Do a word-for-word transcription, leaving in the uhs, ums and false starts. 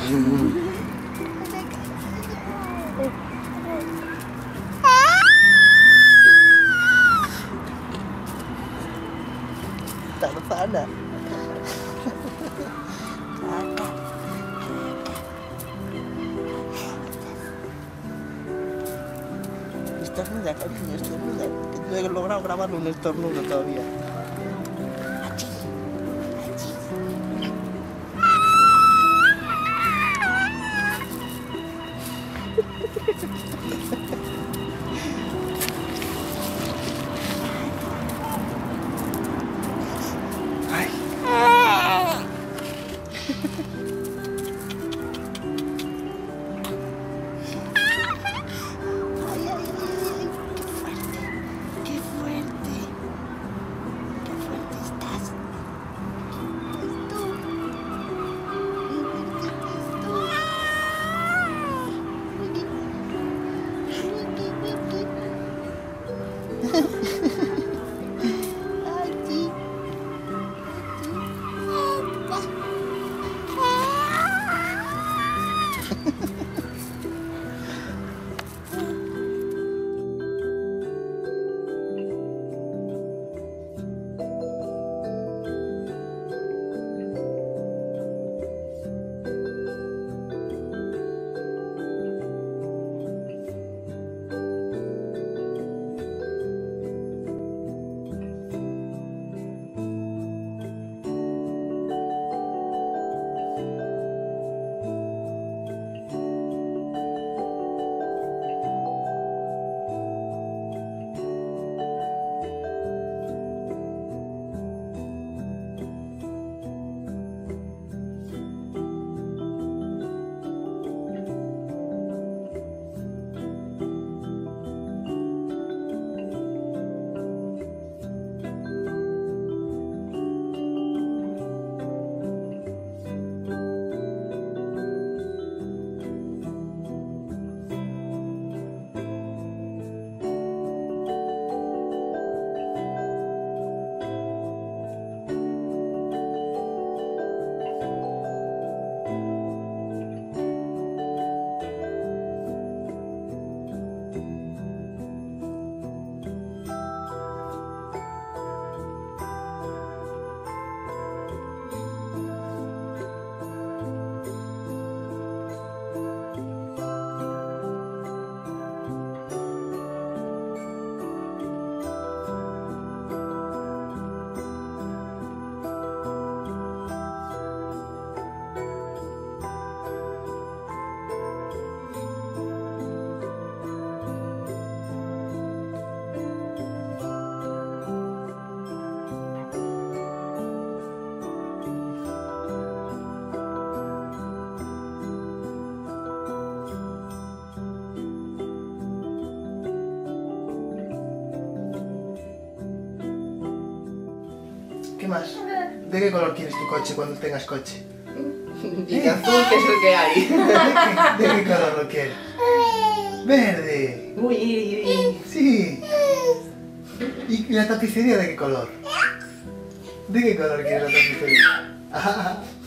Tarzana. Estornuda, cariño, estornuda. Que no he logrado grabar un estornudo todavía. ¿Qué más? ¿De qué color quieres tu coche cuando tengas coche? Y de azul, que es el que hay. ¿De qué color lo quieres? ¡Verde! Uy, uy, uy. Sí. ¿Y la tapicería de qué color? ¿De qué color quieres la tapicería?